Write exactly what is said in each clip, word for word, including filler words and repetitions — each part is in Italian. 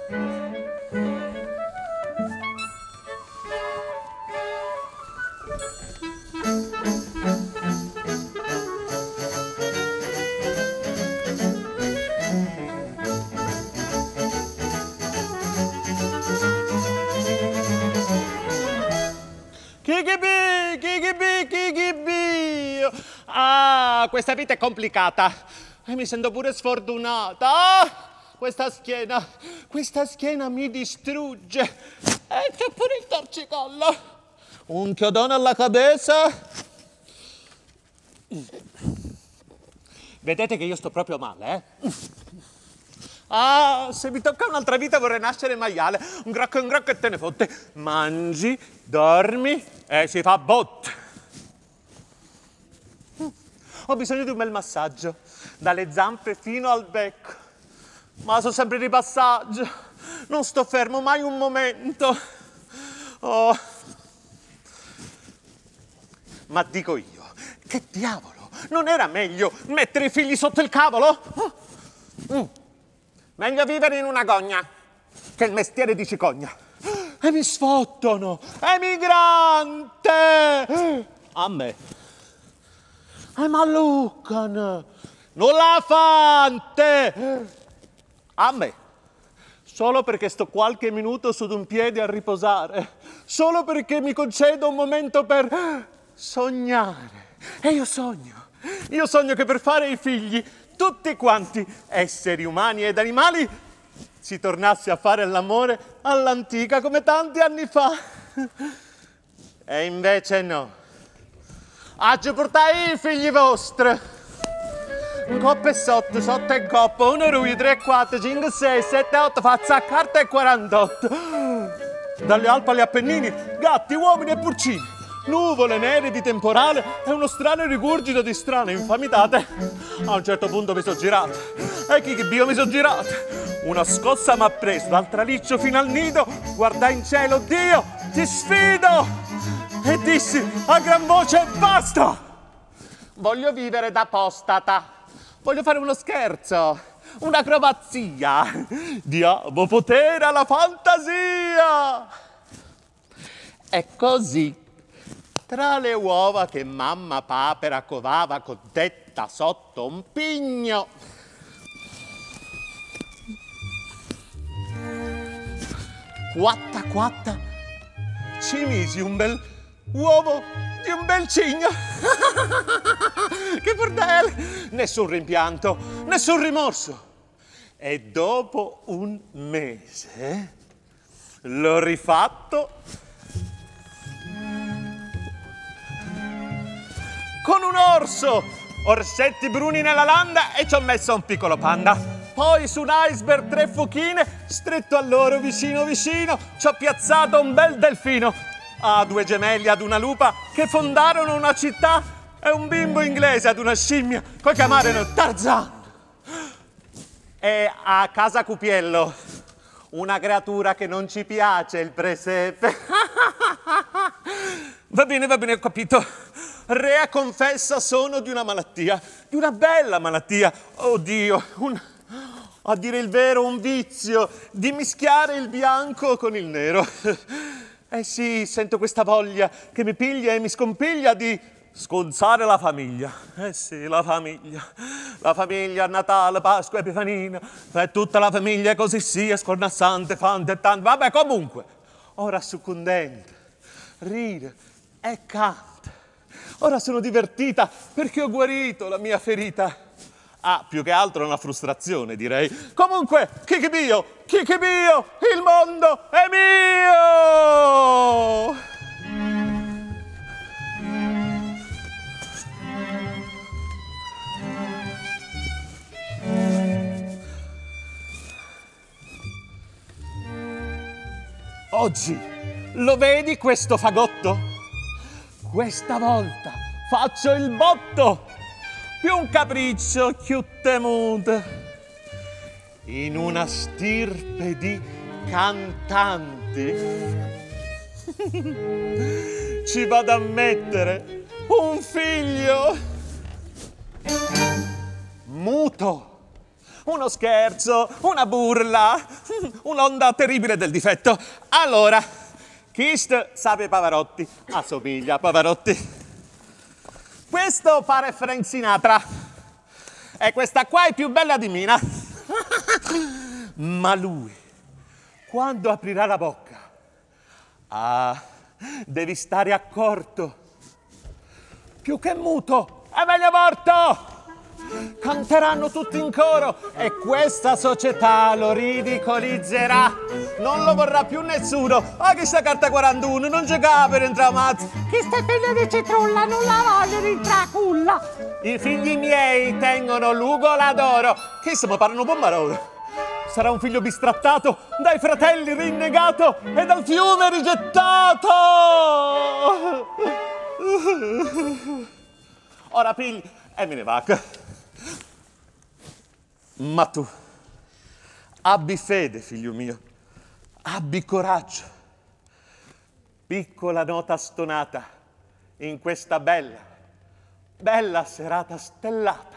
Kikibi, kikibi, kikibi. Ah, questa vita è complicata. E mi sento pure sfortunata. Ah, questa schiena, questa schiena mi distrugge. E c'è pure il torcicollo. Un chiodone alla cabeza. Vedete che io sto proprio male, eh? Ah, se mi tocca un'altra vita vorrei nascere maiale. Un gracco, un gracco e te ne fotte. Mangi, dormi e si fa botte. Ho bisogno di un bel massaggio, dalle zampe fino al becco. Ma sono sempre di passaggio. Non sto fermo mai un momento. Oh. Ma dico io, che diavolo? Non era meglio mettere i figli sotto il cavolo? Mm. Meglio vivere in una gogna che il mestiere di cicogna. E mi sfottono! Emigrante! A me. E malluccano! Nulla fante! A me. Solo perché sto qualche minuto su d'un piede a riposare. Solo perché mi concedo un momento per sognare. E io sogno. Io sogno che per fare i figli tutti quanti, esseri umani ed animali, si tornasse a fare l'amore all'antica come tanti anni fa. E invece no. Oggi portai i figli vostri. Un coppo e sotto, sotto e coppo, uno rui, tre, quattro, cinque, sei, sette, otto, faccia a carta e quarantotto. Dalle Alpi agli Appennini, gatti, uomini e porcini. Nuvole nere di temporale e uno strano rigurgito di strane infamitate. A un certo punto mi sono girato. E chi che bio mi sono girato. Una scossa mi ha preso dal traliccio fino al nido. Guardai in cielo, Dio, ti sfido! E dissi a gran voce, basta! Voglio vivere da apostata. Voglio fare uno scherzo, un'acrobazia. Diamo potere alla fantasia. E così, tra le uova che mamma papera covava codetta sotto un pigno, quatta quatta, ci misi un bel uovo di un bel cigno. Che bordelle! Nessun rimpianto, nessun rimorso. E dopo un mese l'ho rifatto con un orso, orsetti bruni nella landa e ci ho messo un piccolo panda. Poi su un iceberg tre fuochine, stretto a loro vicino vicino, ci ho piazzato un bel delfino. Ah, due gemelli ad una lupa che fondarono una città e un bimbo inglese ad una scimmia che chiamarono Tarzan. E a casa Cupiello, una creatura che non ci piace il presepe. Va bene, va bene, ho capito. Rea confessa sono di una malattia, di una bella malattia. Oddio, un, a dire il vero, un vizio di mischiare il bianco con il nero. Eh sì, sento questa voglia che mi piglia e mi scompiglia di sconzare la famiglia. Eh sì, la famiglia. La famiglia, Natale, Pasqua, Epifanina. E tutta la famiglia così sia, scornassante, fante e tanto. Vabbè, comunque, ora succondente, ride e canta. Ora sono divertita perché ho guarito la mia ferita. Ah, più che altro una frustrazione, direi. Comunque, Kikibio, Kikibio, il mondo è mio! Oggi, lo vedi questo fagotto? Questa volta faccio il botto! Più un capriccio, più temuto, in una stirpe di cantanti. Ci vado a mettere un figlio muto, uno scherzo, una burla, un'onda terribile del difetto. Allora, Kist sape Pavarotti, assomiglia a Pavarotti. Questo pare Frank Sinatra e questa qua è più bella di Mina. Ma lui, quando aprirà la bocca, ah, devi stare accorto. Più che muto, è meglio morto! Canteranno tutti in coro e questa società lo ridicolizzerà. Non lo vorrà più nessuno. Ah, chi sta carta quarantuno, non giocava per entrare mazzo. Chi sta figlia di citrulla, non la voglio rientrare culla. I figli miei tengono l'ugola d'oro. Chi se mi parlano pommarolo? Sarà un figlio bistrattato, dai fratelli rinnegato e dal fiume rigettato. Ora pigli e me ne va. Ma tu, abbi fede, figlio mio, abbi coraggio. Piccola nota stonata in questa bella, bella serata stellata.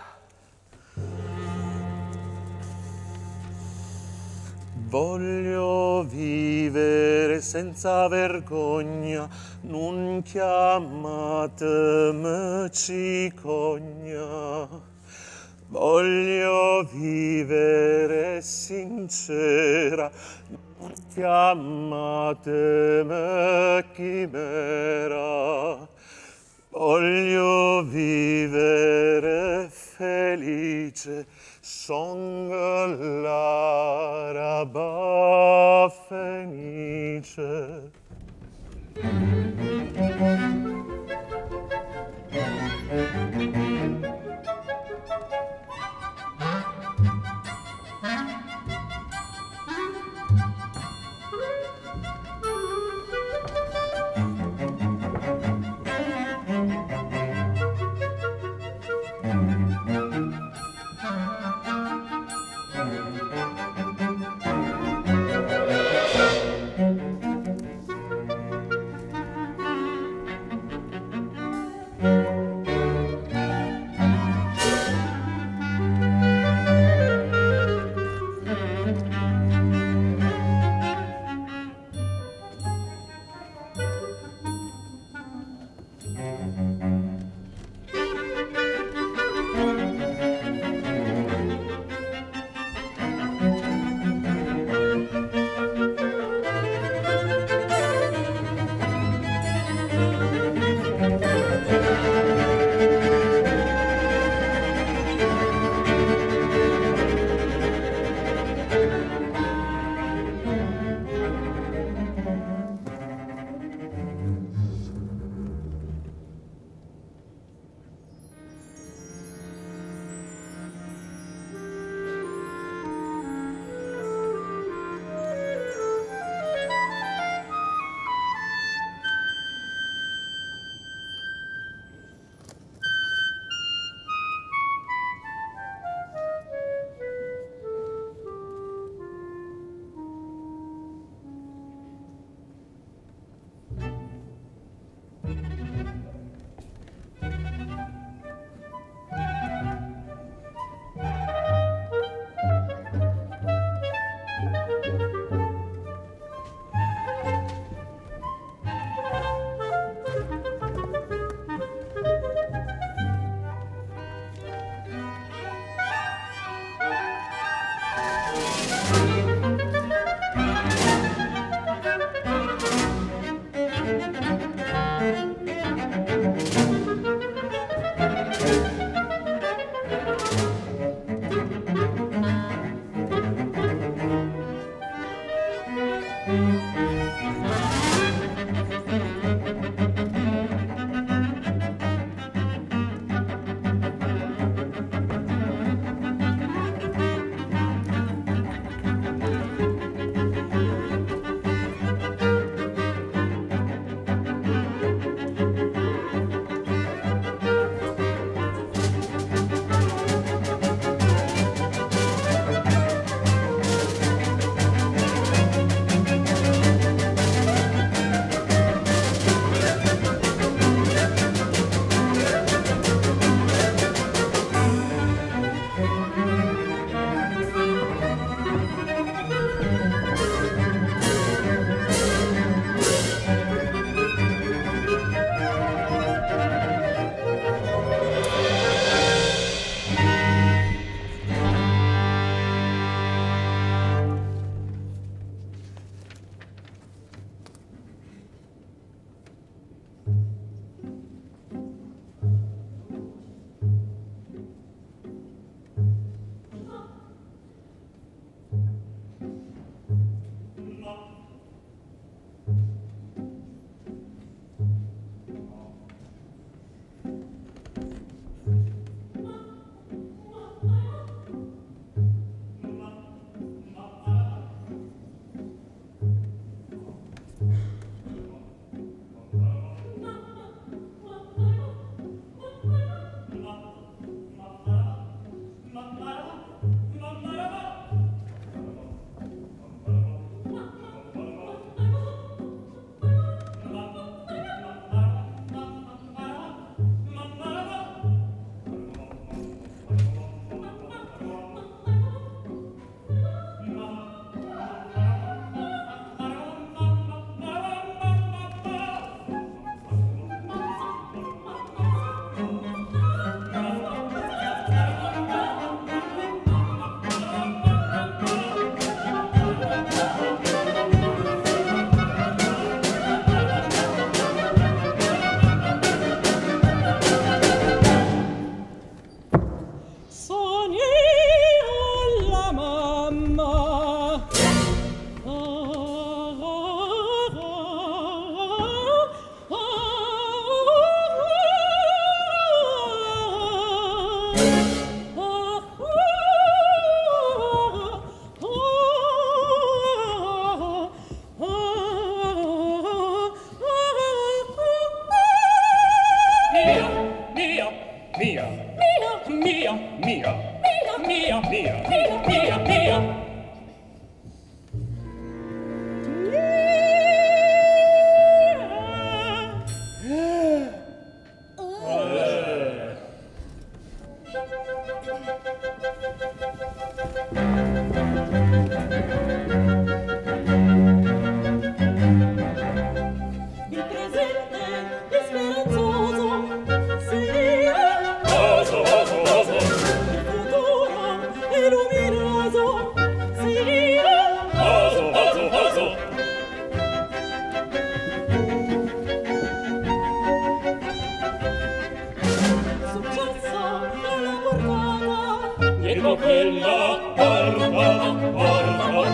Voglio vivere senza vergogna, non chiamatemi cicogna. Voglio vivere sincera, non chiamatemi chimera. Voglio vivere felice, son l'araba fenice.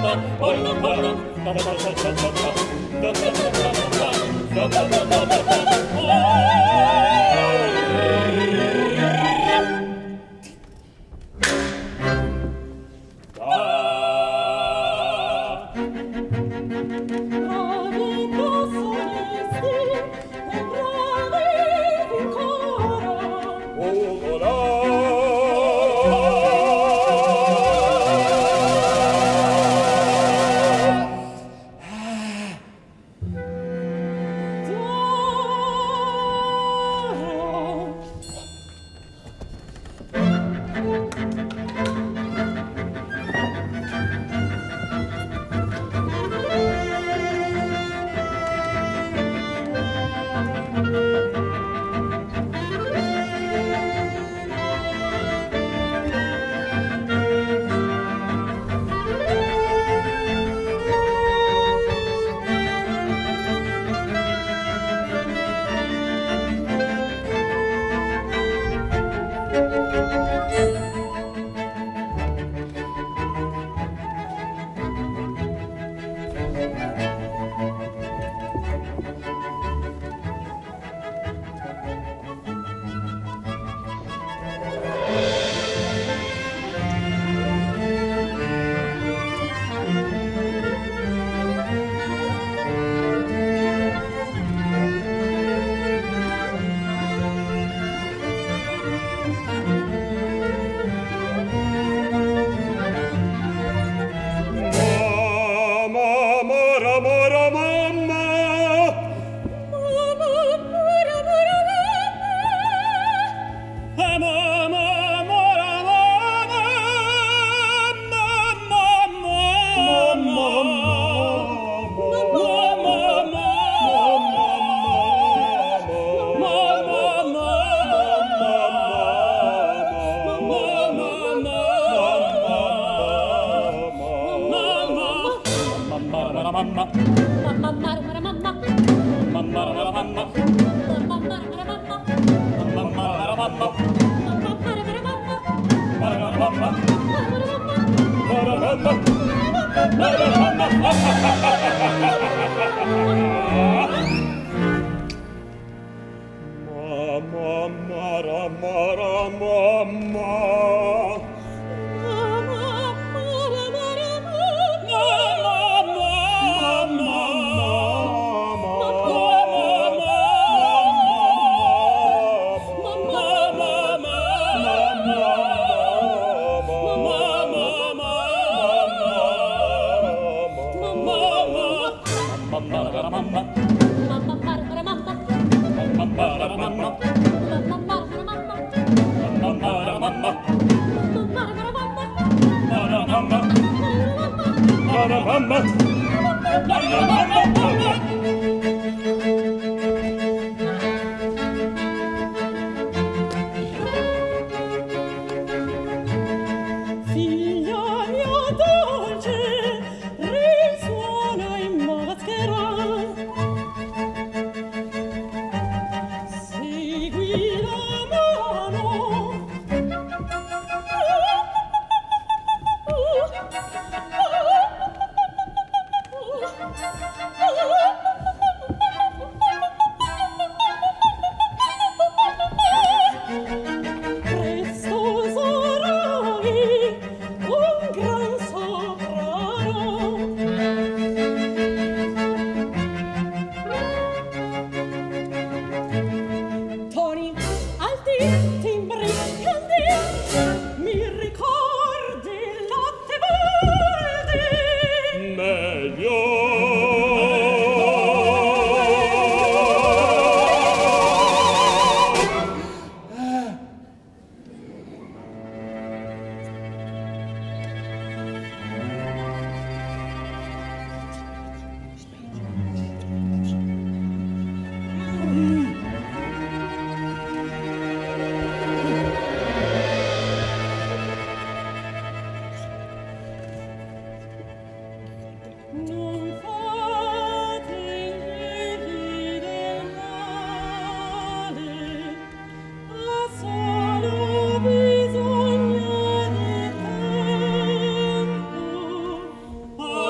Oh,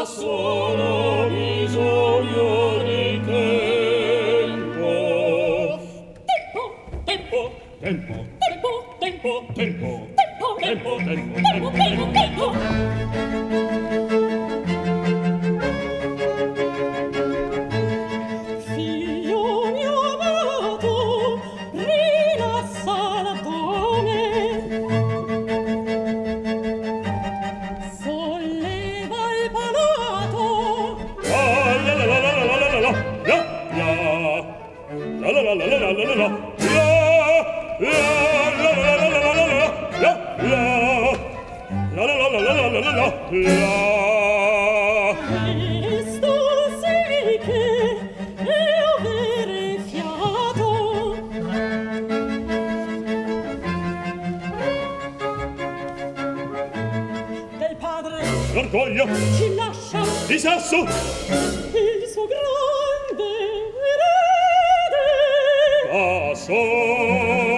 solo bisogno di tempo. Tempo, tempo, tempo, tempo, tempo, tempo, tempo, tempo, tempo, tempo, tempo. Ci lascia di sasso il suo grande erede. Passo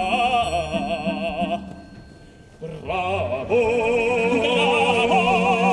bravo, bravo.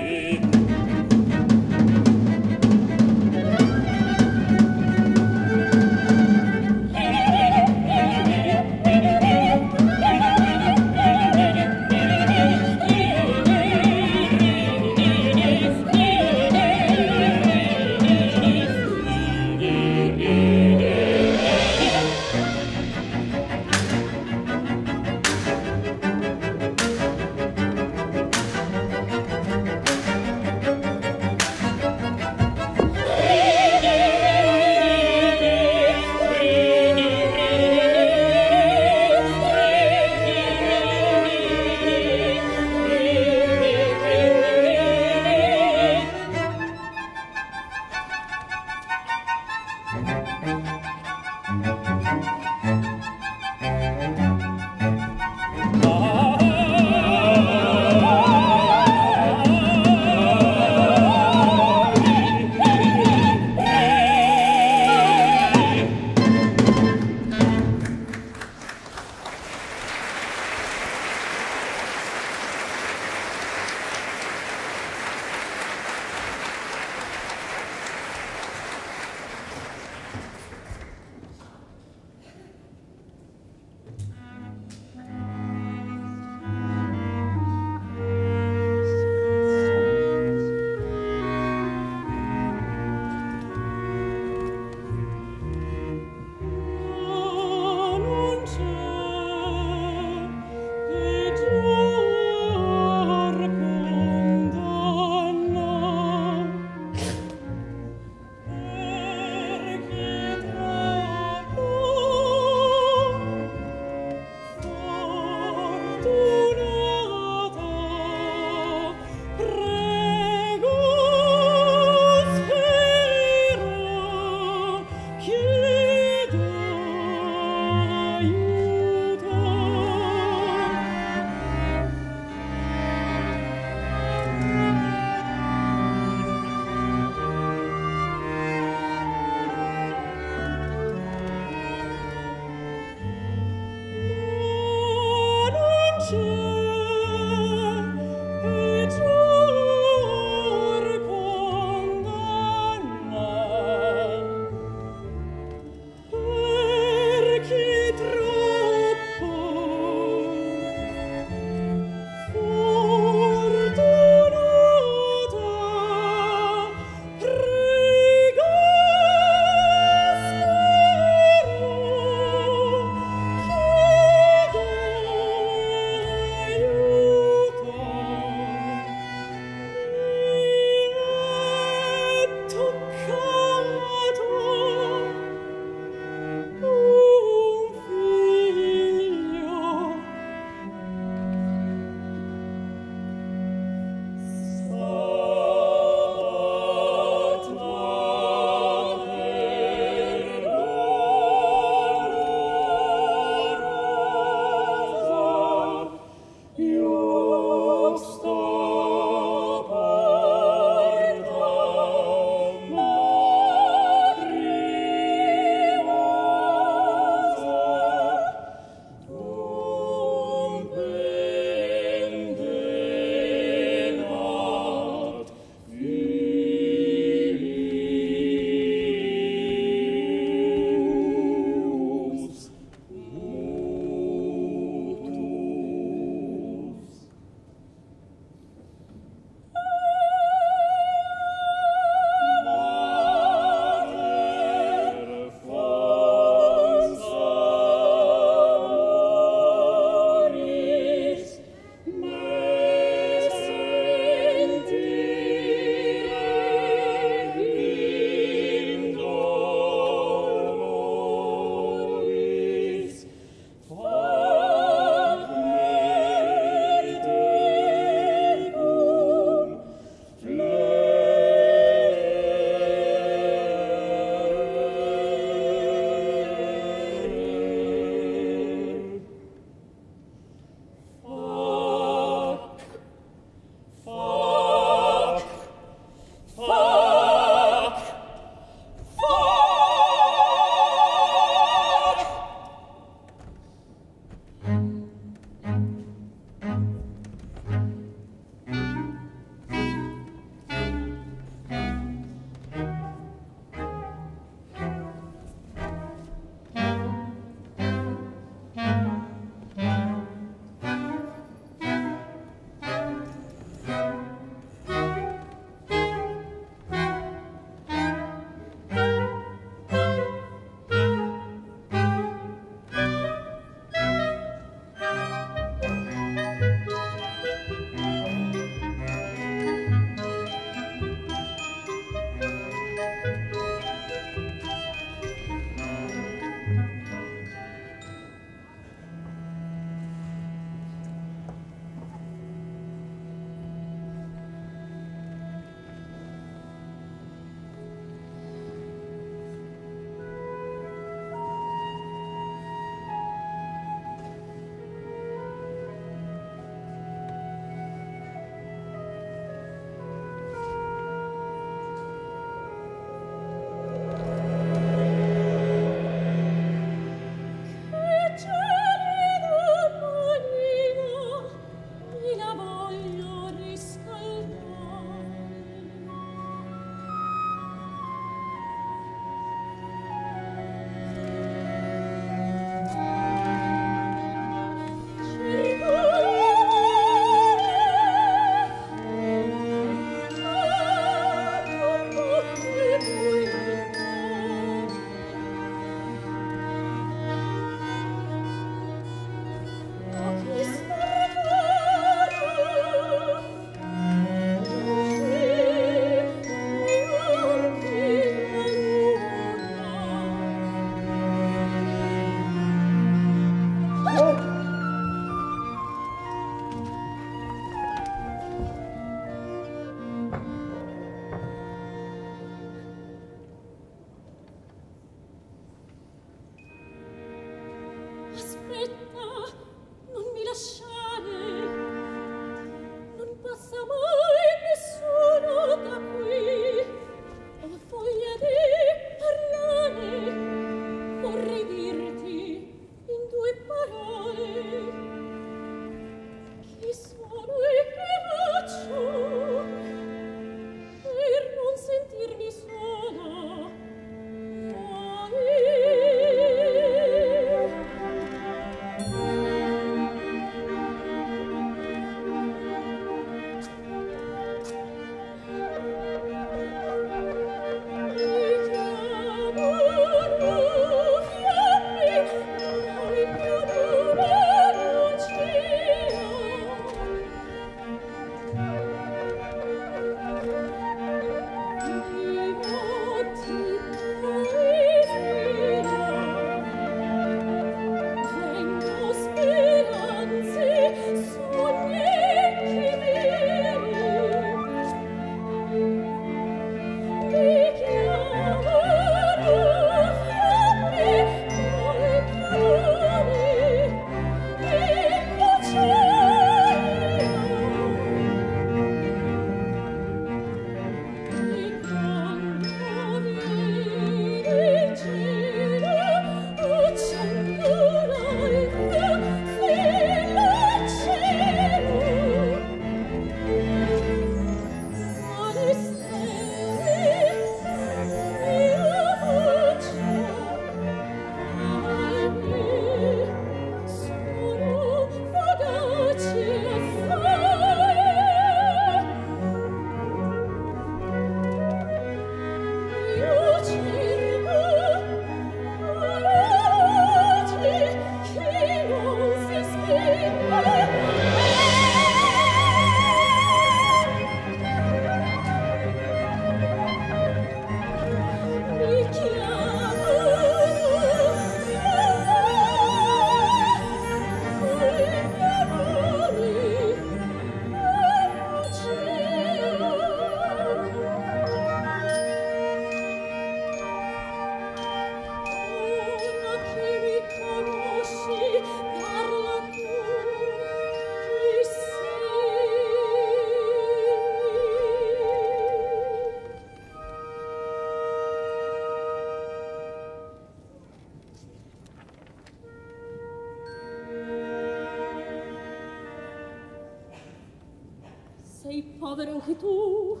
Sei povero anche tu.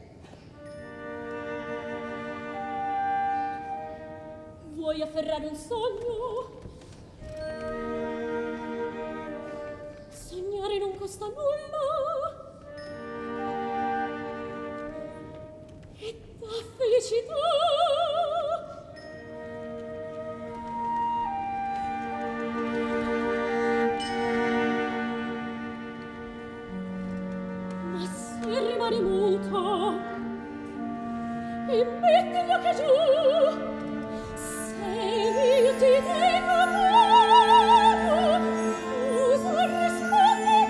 Vuoi afferrare un sogno? Sognare non costa nulla. E dà felicità. Ma se rimani muto e metti gli occhi giù, se io ti dico cosa rispondi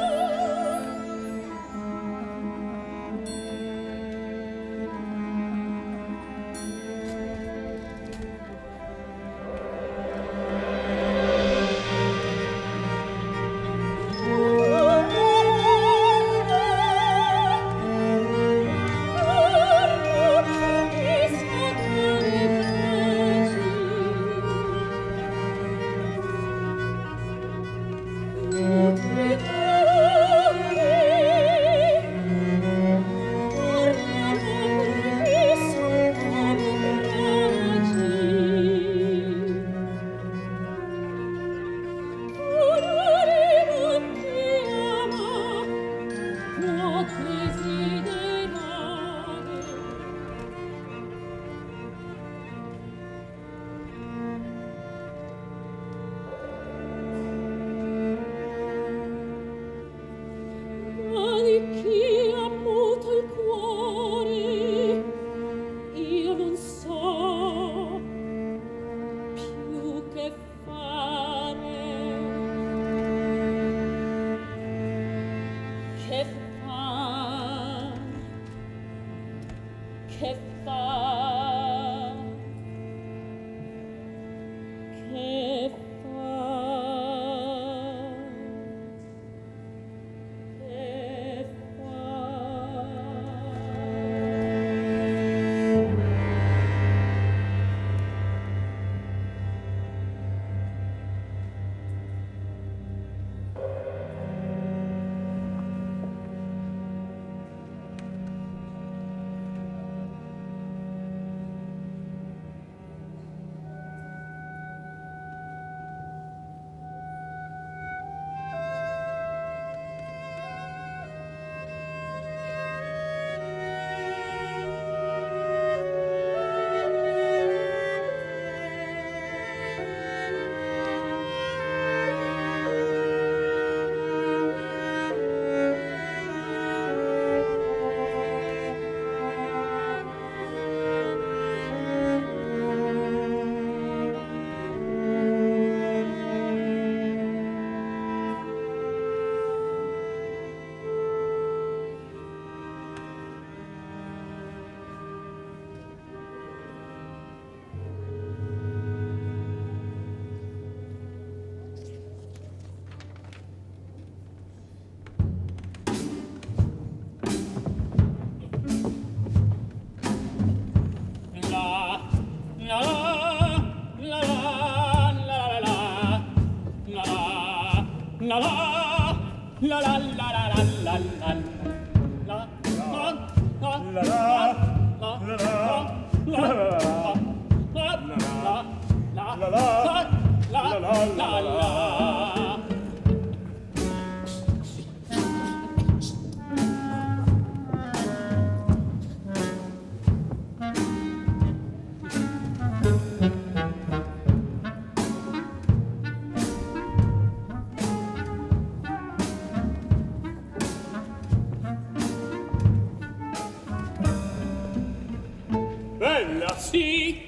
Bella, sì.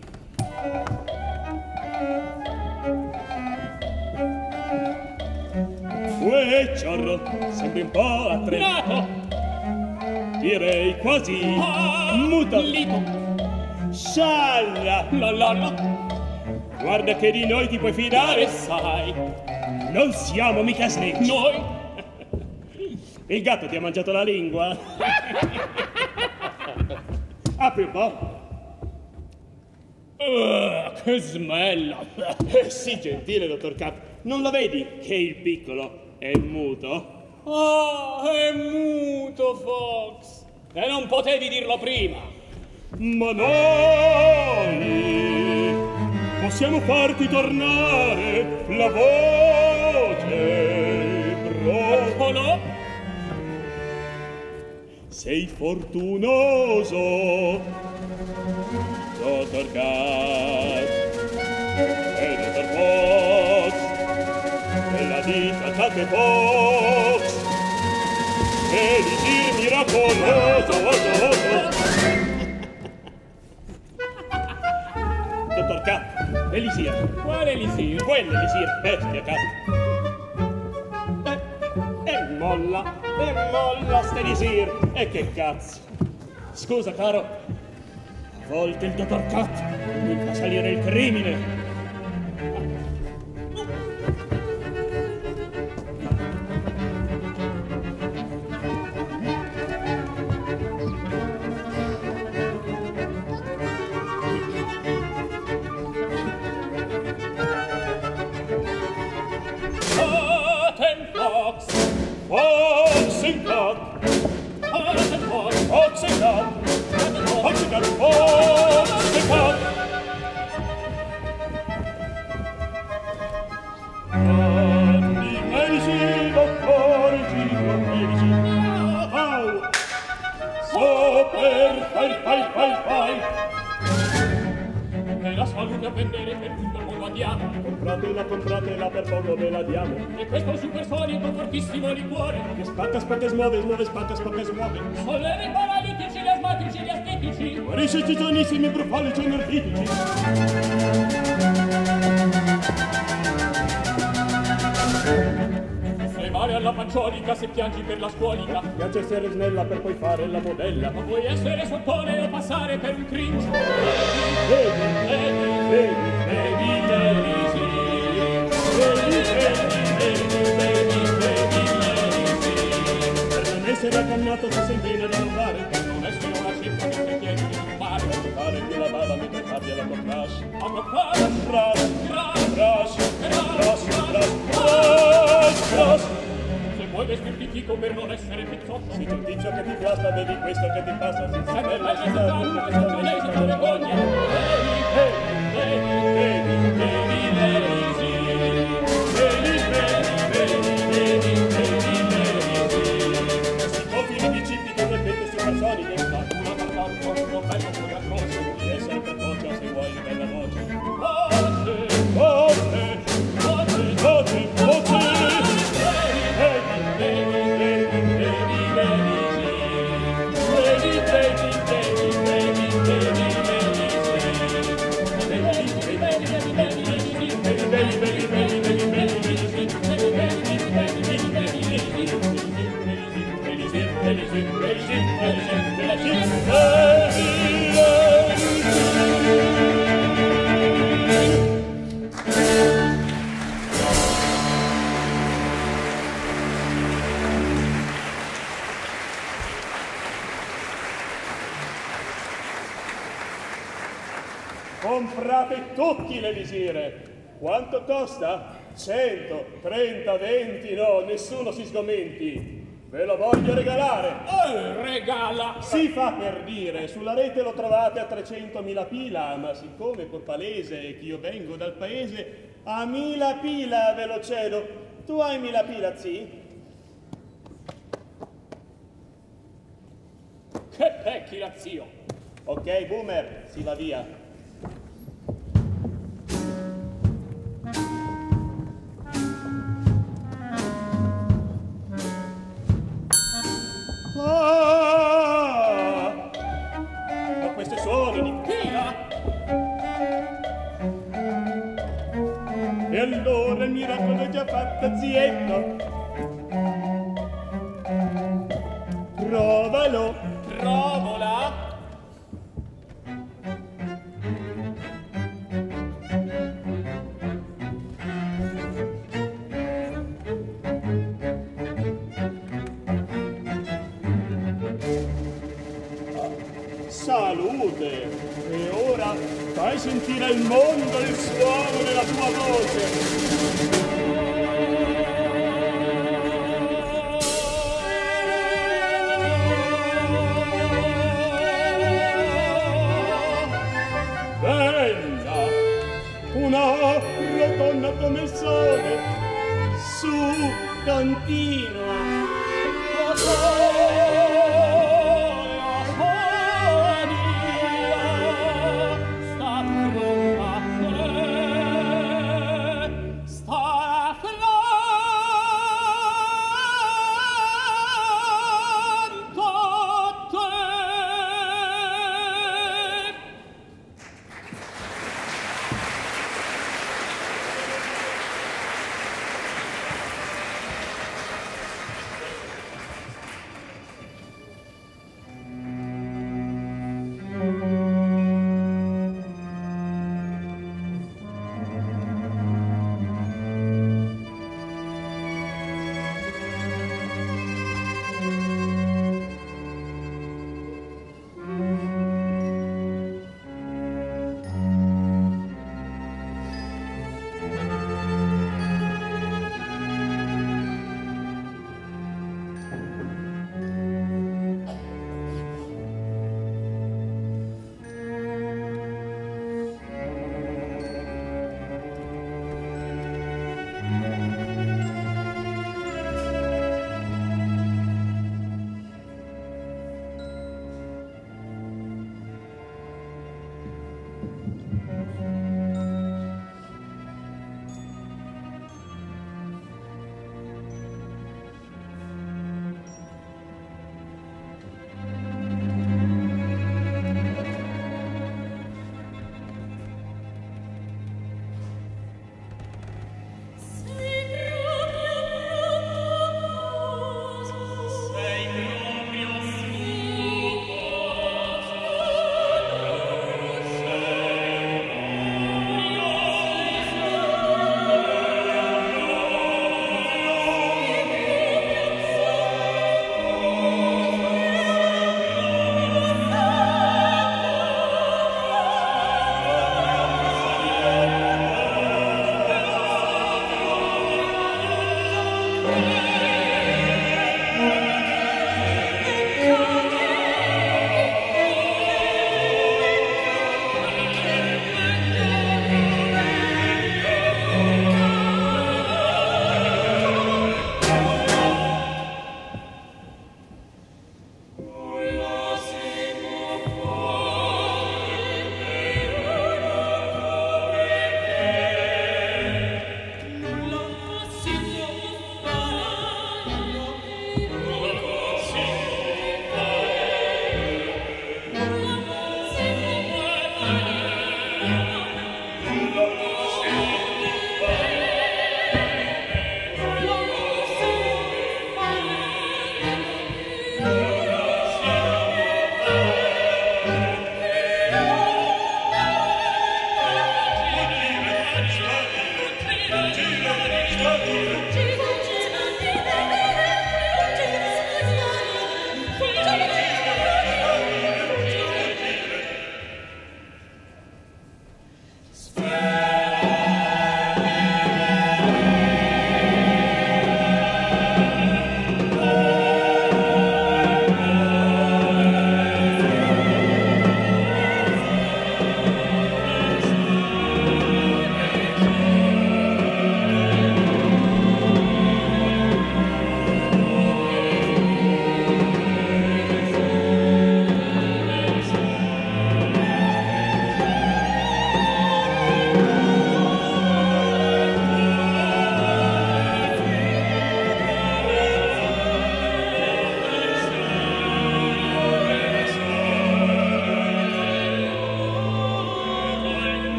Uè, ciorro, sembri un po' attrenato. Direi quasi Ah, muto. lito. Scialla. La la la. Guarda che di noi ti puoi fidare. Sai, Non siamo mica snitch. noi Il gatto ti ha mangiato la lingua. Apri un po'. Uh, che smella! Eh, sì, gentile, dottor Cap. Non lo vedi che il piccolo è muto? Ah, è muto! E non potevi dirlo prima. Ma noi possiamo farti tornare la voce, bro. Oh no? Sei fortunoso, dottor Cat e dottor Fox, nella vita Cat e Fox, elisir miracoloso. Dottor Cat, elisir. Quale elisir? Quell'elisir, bestia Cat. E, e molla, e molla st'elisir. E che cazzo? Scusa, caro. A volte il dottor Cat mi fa salire il crimine. Fox and Cat, Fox and Cat, Fox and Cat, Fox and Cat, Fox and Cat. Anni medici, dottori, medici. Au! Super, fai, fai, fai, fai. E la salute a vendere per tutto il mondo andiamo. Compratela, compratela, per poco ve la diamo. E questo supersonico fortissimo liquore Che spacca, spacca e smuove, smuove, spacca, spacca e smuove. solleva i paralitici, gli asmatici, gli astitici. Guarisce i ciccionissimi, brufolici e nervitici. Sei male alla panciolica se piangi per la scuolica. Piace essere snella per poi fare la modella. Ma puoi essere sottone o passare per un cringe. Vedi, Vedi, vedi, vedi l'elisir. Vedi, vedi, vedi, vedi, vedi l'elisir. per non essere accannato si sente in da non fare. Non essere una cifra che ti chiedi di fare. Fare più la bava mentre parli alla tua crush. A tua cara, Crush, crash, crush, crash, crush, crush, crush, crush. se vuoi vestirti fico per non essere pizzotto. Se c'è un tizio che ti piasta, vedi questo che ti passa. Si Sempre bella, fai si senza sa, tanto, si che sotto lei si fa vergogna. Vedi, vedi, vedi, vedi l'elisir. Vedi, vedi, vedi, vedi, vedi l'elisir. si confini di cippi con le pette supersoniche. La cura parlare con uno bello come a croce. Di essere per voce se vuoi bella voce. Voce, Voce, voce, voce, voce. vedi, vedi, vedi, vedi l'elisir. Vedi, vedi, vedi, vedi, vedi l'elisir. Vedi, vedi, vedi, vedi, vedi l'elisir. Vedi, vedi, vedi, vedi, vedi, vedi l'elisir. Vedi, vedi, vedi, vedi, vedi l'elisir. Elisir, elisir, elisir, elisir, elisir. Comprate tutti l'elisire. Quanto costa? cento, trenta, venti, no, nessuno si sgomenti. Ve lo voglio regalare. Oh, regala! Si fa per dire, sulla rete lo trovate a trecentomila pila, ma siccome è palese che io vengo dal paese, a mila pila ve lo cedo. Tu hai mila pila, zi? Che pecchia, zio! Ok, boomer, si va via. Ah! Ma queste suoni di Pila! E allora il miracolo è già fatto, zietto. Provalo. Provola! Salute. E ora fai sentire al mondo il suono della tua voce.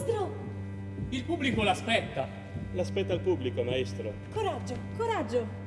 Maestro! Il pubblico l'aspetta. L'aspetta il pubblico, maestro. Coraggio, coraggio!